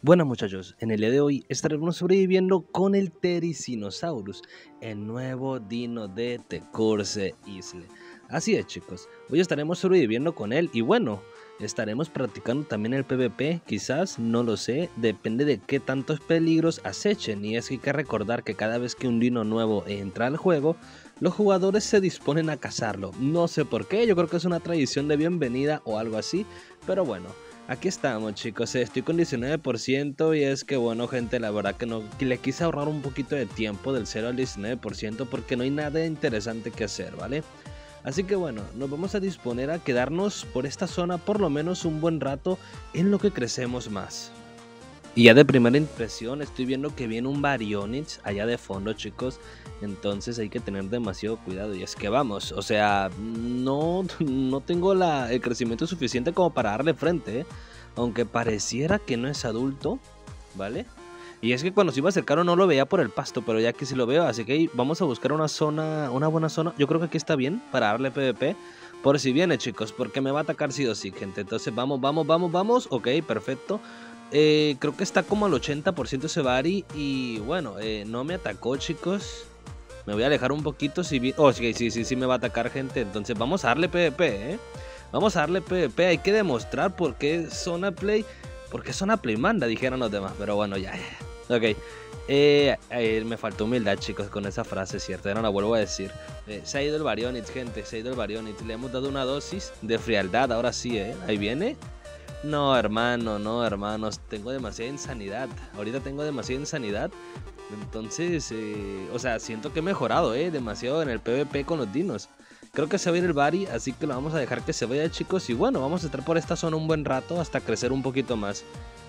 Bueno muchachos, en el día de hoy estaremos sobreviviendo con el Therizinosaurus, el nuevo dino de The Curse Isle. Así es chicos, hoy estaremos sobreviviendo con él y bueno, estaremos practicando también el PvP, quizás, no lo sé, depende de qué tantos peligros acechen. Y es que hay que recordar que cada vez que un dino nuevo entra al juego, los jugadores se disponen a cazarlo. No sé por qué, yo creo que es una tradición de bienvenida o algo así, pero bueno. Aquí estamos chicos, estoy con 19% y es que bueno gente, la verdad que no le quise ahorrar un poquito de tiempo del 0 al 19% porque no hay nada interesante que hacer, ¿vale? Así que bueno, nos vamos a disponer a quedarnos por esta zona por lo menos un buen rato en lo que crecemos más. Y ya de primera impresión estoy viendo que viene un Baryonyx allá de fondo chicos, entonces hay que tener demasiado cuidado. Y es que vamos, o sea, no tengo el crecimiento suficiente como para darle frente, ¿eh? Aunque pareciera que no es adulto, ¿vale? Y es que cuando se iba a acercar no lo veía por el pasto, pero ya que sí lo veo, así que vamos a buscar una zona, una buena zona. Yo creo que aquí está bien para darle PvP, por si viene chicos, porque me va a atacar sí o sí, gente. Entonces vamos, ok, perfecto. Creo que está como al 80% ese Bari y bueno, no me atacó chicos. Me voy a alejar un poquito si vi... Oh, sí me va a atacar gente, entonces vamos a darle PvP, Vamos a darle PvP, hay que demostrar por qué Zona Play... Porque Zona Play manda, dijeron los demás, pero bueno, ya. Ok, me faltó humildad chicos con esa frase, cierto, ya no la vuelvo a decir. Se ha ido el Baryonyx, gente, se ha ido el Baryonyx. Le hemos dado una dosis de frialdad, ahora sí, ahí viene. No, hermano, no, hermanos, tengo demasiada insanidad. Ahorita tengo demasiada insanidad. Entonces, o sea, siento que he mejorado, demasiado en el PvP con los dinos. Creo que se va a ir el Bari, así que lo vamos a dejar que se vaya, chicos. Y bueno, vamos a estar por esta zona un buen rato hasta crecer un poquito más.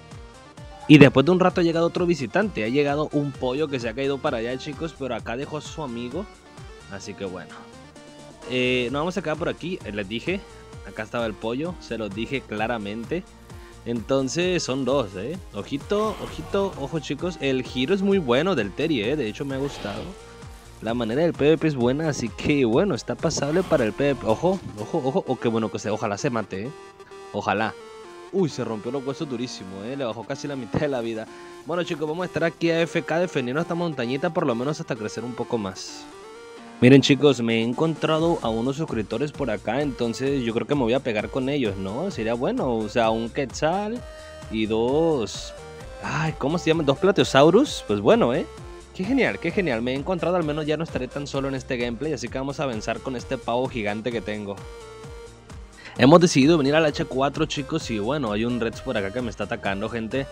Y después de un rato ha llegado otro visitante. Ha llegado un pollo que se ha caído para allá, chicos, pero acá dejó a su amigo. Así que bueno. Nos vamos a quedar por aquí, les dije. Acá estaba el pollo, se los dije claramente. Entonces son dos, Ojito, ojito, ojo chicos. El giro es muy bueno del Teri, de hecho me ha gustado. La manera del PvP es buena, así que bueno, está pasable para el PvP. Ojo, ojo, ojo, oh, qué bueno que sea. Ojalá se mate, Ojalá. Uy, se rompió los huesos durísimo, Le bajó casi la mitad de la vida. Bueno chicos, vamos a estar aquí a AFK defendiendo esta montañita por lo menos hasta crecer un poco más. Miren chicos, me he encontrado a unos suscriptores por acá, entonces yo creo que me voy a pegar con ellos, ¿no? Sería bueno, o sea, un Quetzal y dos... Ay, ¿cómo se llaman? ¿Dos Plateosaurus? Pues bueno, qué genial, me he encontrado, al menos ya no estaré tan solo en este gameplay, así que vamos a avanzar con este pavo gigante que tengo. Hemos decidido venir al H4 chicos y bueno, hay un Reds por acá que me está atacando, gente.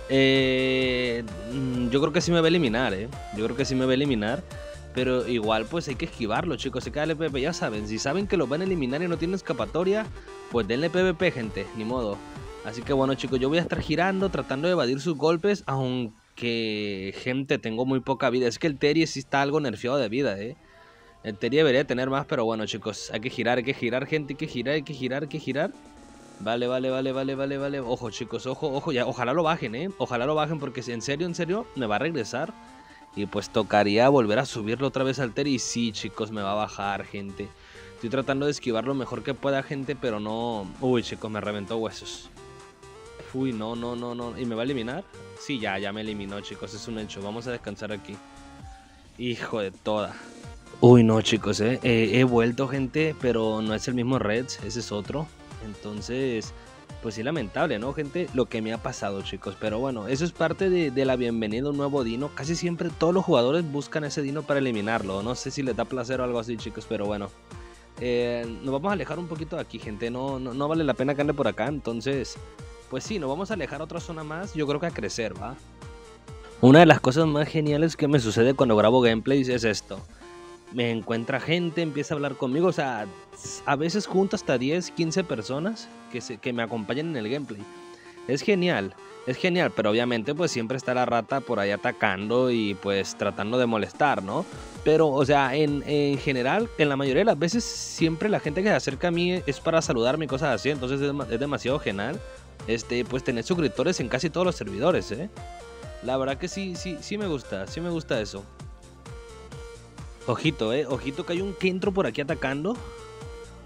Yo creo que sí me va a eliminar, Yo creo que sí me va a eliminar. Pero igual pues hay que esquivarlo chicos, hay que darle PvP, ya saben, si saben que lo van a eliminar y no tienen escapatoria, pues denle PvP gente, ni modo. Así que bueno chicos, yo voy a estar girando, tratando de evadir sus golpes, aunque gente, tengo muy poca vida. Es que el Teri sí está algo nerfeado de vida, El Teri debería tener más, pero bueno chicos, hay que girar gente, hay que girar. Vale. Ojo chicos, ojo, ya, ojalá lo bajen, Ojalá lo bajen porque en serio, me va a regresar. Y pues tocaría volver a subirlo otra vez al Teri. Y sí, chicos, me va a bajar, gente. Estoy tratando de esquivar lo mejor que pueda, gente, pero no... Uy, chicos, me reventó huesos. Uy, no. ¿Y me va a eliminar? Sí, ya me eliminó, chicos, es un hecho. Vamos a descansar aquí. Hijo de toda. Uy, no, chicos, he vuelto, gente, pero no es el mismo Reds, ese es otro. Entonces... Pues sí, lamentable, ¿no, gente? Lo que me ha pasado, chicos. Pero bueno, eso es parte de la bienvenida a un nuevo dino. Casi siempre todos los jugadores buscan ese dino para eliminarlo. No sé si les da placer o algo así, chicos, pero bueno. Nos vamos a alejar un poquito de aquí, gente. No vale la pena que ande por acá. Entonces, pues sí, nos vamos a alejar a otra zona más. Yo creo que a crecer, ¿va? Una de las cosas más geniales que me sucede cuando grabo gameplays es esto. Me encuentra gente, empieza a hablar conmigo, o sea, a veces junto hasta 10, 15 personas que me acompañan en el gameplay. Es genial, pero obviamente pues siempre está la rata por ahí atacando y pues tratando de molestar, ¿no? Pero, o sea, en general, en la mayoría de las veces, siempre la gente que se acerca a mí es para saludarme y cosas así, entonces es demasiado genial, pues tener suscriptores en casi todos los servidores, La verdad que sí me gusta eso. Ojito, ojito que hay un Kentro por aquí atacando.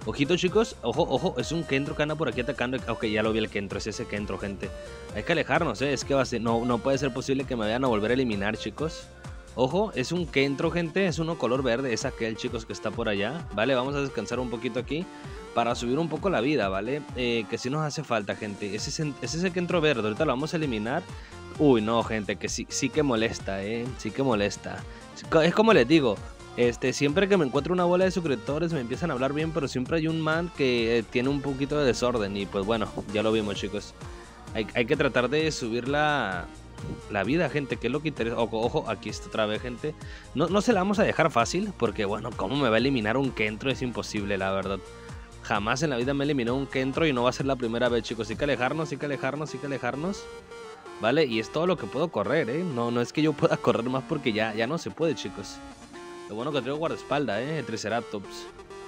Ojito, chicos. Ojo, ojo. Es un Kentro que anda por aquí atacando. Ok, ya lo vi el Kentro. Es ese Kentro, gente. Hay que alejarnos, Es que va a ser... no puede ser posible que me vayan a volver a eliminar, chicos. Ojo, es un Kentro, gente. Es uno color verde. Es aquel, chicos, que está por allá. Vale, vamos a descansar un poquito aquí para subir un poco la vida, ¿vale? Que sí nos hace falta, gente. Es ese Kentro verde. Ahorita lo vamos a eliminar. Uy, no, gente, que sí que molesta, Sí que molesta. Es como les digo, siempre que me encuentro una bola de suscriptores me empiezan a hablar bien, pero siempre hay un man que tiene un poquito de desorden. Y pues bueno, ya lo vimos, chicos. Hay que tratar de subir la vida, gente, que es lo que interesa. Ojo, ojo, aquí está otra vez, gente. No se la vamos a dejar fácil, porque bueno, ¿cómo me va a eliminar un Kentro? Es imposible, la verdad. Jamás en la vida me eliminó un Kentro y no va a ser la primera vez, chicos. Hay que alejarnos, hay que alejarnos, hay que alejarnos. Vale, y es todo lo que puedo correr, No es que yo pueda correr más porque ya no se puede, chicos. Lo bueno que traigo guardaespaldas, el Triceratops.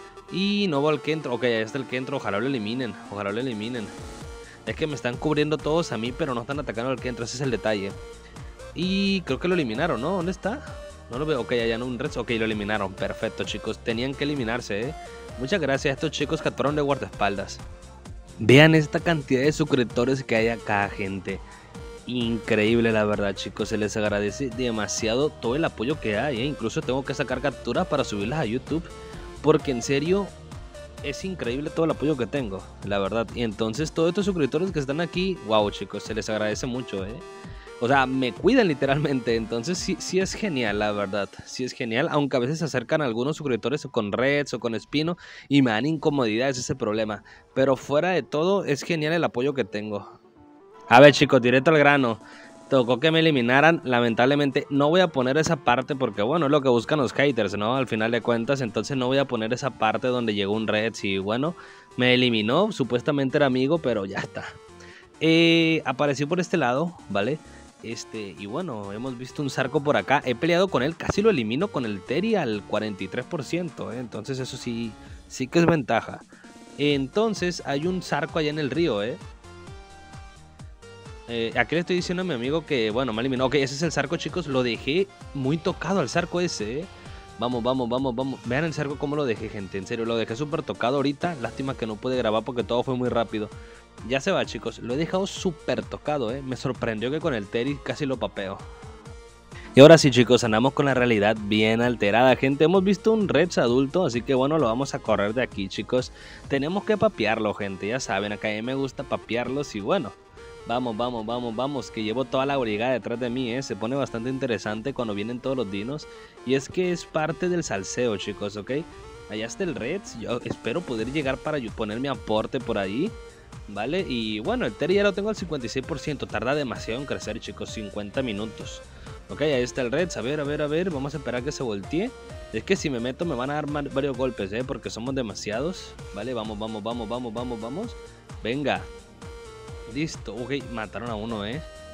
Y no va el Kentro. Ok, ahí está el Kentro. Ojalá lo eliminen. Ojalá lo eliminen. Es que me están cubriendo todos a mí, pero no están atacando al Kentro. Ese es el detalle. Y creo que lo eliminaron, ¿no? ¿Dónde está? No lo veo. Ok, allá no un red. Ok, lo eliminaron. Perfecto, chicos. Tenían que eliminarse, Muchas gracias a estos chicos que actuaron de guardaespaldas. Vean esta cantidad de suscriptores que hay acá, gente. Increíble, la verdad, chicos. Se les agradece demasiado todo el apoyo que hay, Incluso tengo que sacar capturas para subirlas a YouTube, porque en serio es increíble todo el apoyo que tengo, la verdad. Y entonces todos estos suscriptores que están aquí, wow, chicos, se les agradece mucho, O sea, me cuidan literalmente. Entonces sí es genial, la verdad. Sí es genial, aunque a veces se acercan algunos suscriptores con Reds o con Espino y me dan incomodidades, ese problema. Pero fuera de todo, es genial el apoyo que tengo. A ver, chicos, directo al grano. Tocó que me eliminaran. Lamentablemente no voy a poner esa parte porque, bueno, es lo que buscan los haters, ¿no? Al final de cuentas, entonces no voy a poner esa parte donde llegó un Reds y, bueno, me eliminó. Supuestamente era amigo, pero ya está. Apareció por este lado, ¿vale? Y bueno, hemos visto un Zarco por acá. He peleado con él, casi lo elimino con el Teri al 43%, Entonces eso sí que es ventaja. Entonces hay un Zarco allá en el río, Aquí le estoy diciendo a mi amigo que, bueno, me eliminó. Ok, ese es el Zarco, chicos. Lo dejé muy tocado al Zarco ese, Vamos, vamos, vamos, vamos. Vean el Zarco cómo lo dejé, gente. En serio, lo dejé súper tocado ahorita. Lástima que no pude grabar porque todo fue muy rápido. Ya se va, chicos. Lo he dejado súper tocado, Me sorprendió que con el Teri casi lo papeo. Y ahora sí, chicos, andamos con la realidad bien alterada, gente. Hemos visto un Reds adulto, así que bueno, lo vamos a correr de aquí, chicos. Tenemos que papearlo, gente. Ya saben, acá a mí me gusta papearlos y bueno. Vamos, vamos, vamos, vamos, que llevo toda la brigada detrás de mí, Se pone bastante interesante cuando vienen todos los dinos. Y es que es parte del salseo, chicos, ¿ok? Allá está el Reds, yo espero poder llegar para poner mi aporte por ahí, ¿vale? Y bueno, el Teri ya lo tengo al 56%, tarda demasiado en crecer, chicos, 50 minutos. Ok, ahí está el Reds, a ver, vamos a esperar que se voltee. Es que si me meto me van a dar varios golpes, porque somos demasiados, ¿vale? Vamos, vamos, vamos, vamos, vamos, vamos. Venga. Listo, ok, mataron a uno,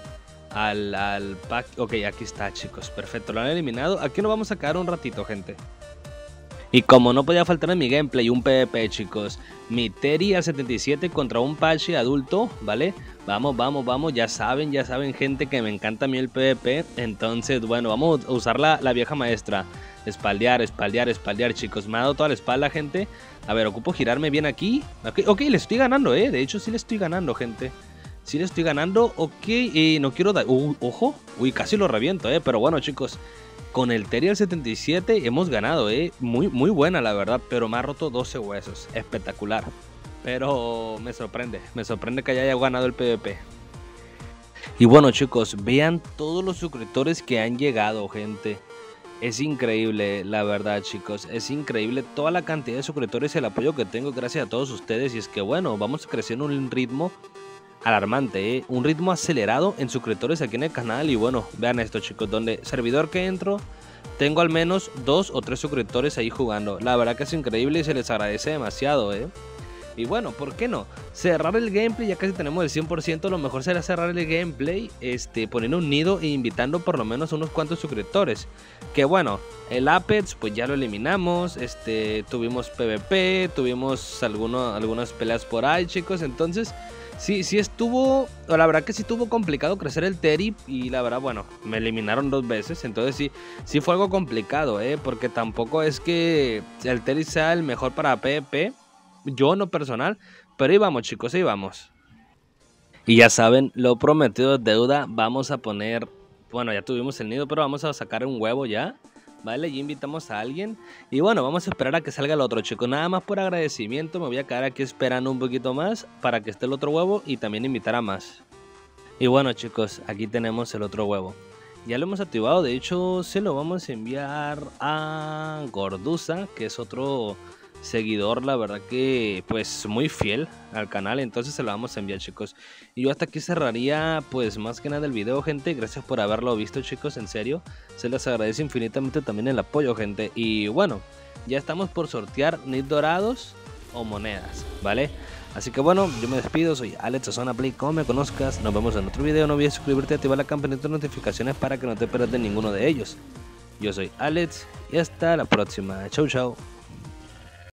al pack. Ok, aquí está, chicos, perfecto, lo han eliminado. Aquí nos vamos a quedar un ratito, gente. Y como no podía faltar en mi gameplay, un PvP, chicos. Mi Teri al 77 contra un Pachi adulto, ¿vale? Vamos, vamos, vamos, ya saben, gente, que me encanta a mí el PvP. Entonces, bueno, vamos a usar la vieja maestra. Espaldear, espaldear, espaldear, chicos. Me ha dado toda la espalda, gente. A ver, ocupo girarme bien aquí. Ok, le estoy ganando, De hecho, sí le estoy ganando, gente. Sí le estoy ganando, ok. No quiero dar... ojo. Uy, casi lo reviento, Pero bueno, chicos. Con el Teri al 77 hemos ganado, Muy buena, la verdad. Pero me ha roto 12 huesos. Espectacular. Pero me sorprende que haya ganado el PvP. Y bueno, chicos, vean todos los suscriptores que han llegado, gente. Es increíble, la verdad, chicos. Es increíble toda la cantidad de suscriptores y el apoyo que tengo gracias a todos ustedes. Y es que bueno, vamos creciendo en un ritmo alarmante, un ritmo acelerado en suscriptores aquí en el canal. Y bueno, vean esto, chicos, donde servidor que entro tengo al menos 2 o 3 suscriptores ahí jugando. La verdad que es increíble y se les agradece demasiado, Y bueno, ¿por qué no? Cerrar el gameplay, ya casi tenemos el 100%. Lo mejor será cerrar el gameplay poniendo un nido e invitando por lo menos unos cuantos suscriptores. Que bueno, el Apex pues ya lo eliminamos. Tuvimos PvP, tuvimos algunas peleas por ahí, chicos. Entonces sí estuvo, la verdad que sí estuvo complicado crecer el Teri. Y la verdad, bueno, me eliminaron 2 veces. Entonces sí fue algo complicado, porque tampoco es que el Teri sea el mejor para PvP. yo en lo personal, pero ahí vamos chicos, ahí vamos. Y ya saben, lo prometido es deuda, vamos a poner, bueno ya tuvimos el nido, pero vamos a sacar un huevo ya, ¿vale? Ya invitamos a alguien y bueno, vamos a esperar a que salga el otro chicos, nada más por agradecimiento me voy a quedar aquí esperando un poquito más para que esté el otro huevo y también invitar a más. Y bueno chicos, aquí tenemos el otro huevo. Ya lo hemos activado, de hecho se lo vamos a enviar a Gordusa, que es otro seguidor, la verdad que pues muy fiel al canal, entonces se lo vamos a enviar chicos. Y yo hasta aquí cerraría pues más que nada el video gente, gracias por haberlo visto chicos, en serio, se les agradece infinitamente también el apoyo gente. Y bueno, ya estamos por sortear nits dorados o monedas, ¿vale? Así que bueno, yo me despido, soy Alex Sazona Play, como me conozcas, nos vemos en otro video, no olvides suscribirte y activar la campanita de notificaciones para que no te pierdas de ninguno de ellos. Yo soy Alex y hasta la próxima, chau chau.